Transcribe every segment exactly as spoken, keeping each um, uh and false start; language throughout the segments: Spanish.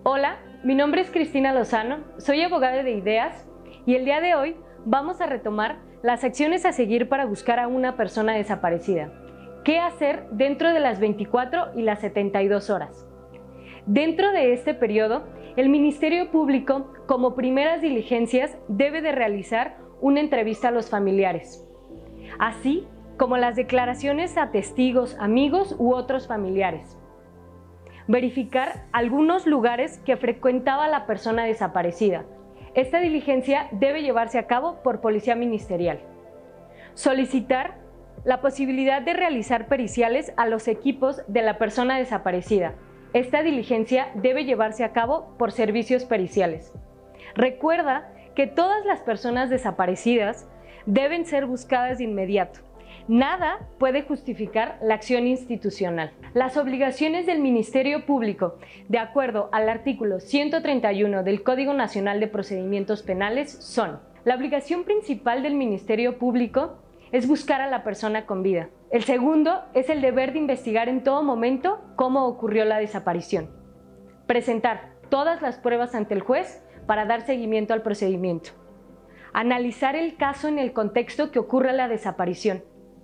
Hola, mi nombre es Cristina Lozano, soy abogada de IDEAS y el día de hoy vamos a retomar las acciones a seguir para buscar a una persona desaparecida. ¿Qué hacer dentro de las veinticuatro y las setenta y dos horas? Dentro de este periodo, el Ministerio Público, como primeras diligencias, debe de realizar una entrevista a los familiares, así como las declaraciones a testigos, amigos u otros familiares. Verificar algunos lugares que frecuentaba la persona desaparecida. Esta diligencia debe llevarse a cabo por Policía Ministerial. Solicitar la posibilidad de realizar periciales a los equipos de la persona desaparecida. Esta diligencia debe llevarse a cabo por servicios periciales. Recuerda que todas las personas desaparecidas deben ser buscadas de inmediato. Nada puede justificar la acción institucional. Las obligaciones del Ministerio Público, de acuerdo al artículo ciento treinta y uno del Código Nacional de Procedimientos Penales, son: la obligación principal del Ministerio Público es buscar a la persona con vida. El segundo es el deber de investigar en todo momento cómo ocurrió la desaparición. Presentar todas las pruebas ante el juez para dar seguimiento al procedimiento. Analizar el caso en el contexto que ocurra la desaparición,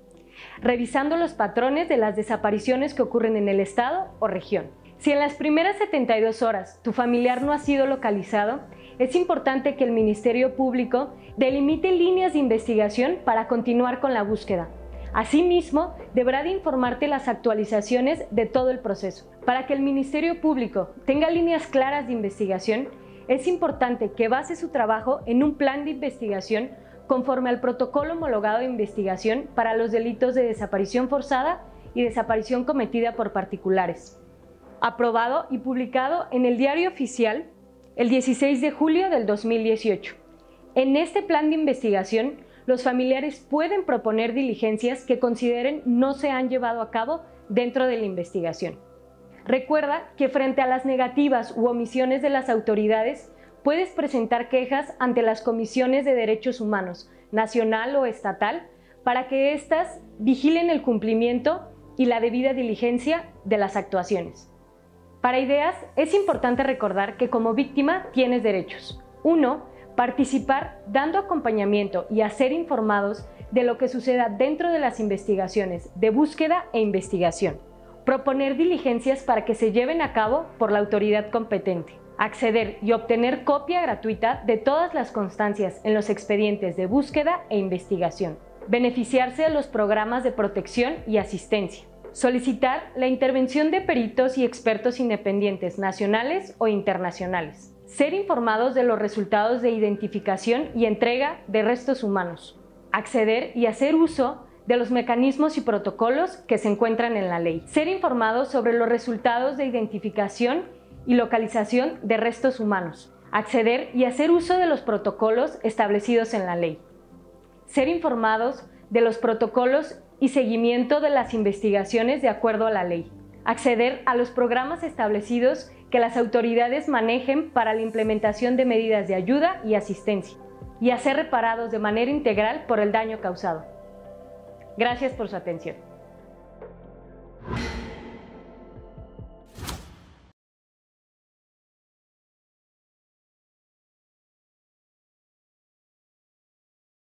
revisando los patrones de las desapariciones que ocurren en el estado o región. Si en las primeras setenta y dos horas tu familiar no ha sido localizado, es importante que el Ministerio Público delimite líneas de investigación para continuar con la búsqueda. Asimismo, deberá de informarte las actualizaciones de todo el proceso. Para que el Ministerio Público tenga líneas claras de investigación, es importante que base su trabajo en un plan de investigación conforme al protocolo homologado de investigación para los delitos de desaparición forzada y desaparición cometida por particulares, aprobado y publicado en el Diario Oficial el dieciséis de julio del dos mil dieciocho. En este plan de investigación, los familiares pueden proponer diligencias que consideren no se han llevado a cabo dentro de la investigación. Recuerda que frente a las negativas u omisiones de las autoridades, puedes presentar quejas ante las comisiones de derechos humanos, nacional o estatal, para que éstas vigilen el cumplimiento y la debida diligencia de las actuaciones. Para IDEAS es importante recordar que como víctima tienes derechos. uno. Participar dando acompañamiento y a ser informados de lo que suceda dentro de las investigaciones de búsqueda e investigación. Proponer diligencias para que se lleven a cabo por la autoridad competente. Acceder y obtener copia gratuita de todas las constancias en los expedientes de búsqueda e investigación. Beneficiarse de los programas de protección y asistencia. Solicitar la intervención de peritos y expertos independientes nacionales o internacionales. Ser informados de los resultados de identificación y entrega de restos humanos. Acceder y hacer uso de los mecanismos y protocolos que se encuentran en la ley. Ser informados sobre los resultados de identificación y localización de restos humanos. Acceder y hacer uso de los protocolos establecidos en la ley. Ser informados de los protocolos y seguimiento de las investigaciones de acuerdo a la ley. Acceder a los programas establecidos que las autoridades manejen para la implementación de medidas de ayuda y asistencia, y a ser reparados de manera integral por el daño causado. Gracias por su atención.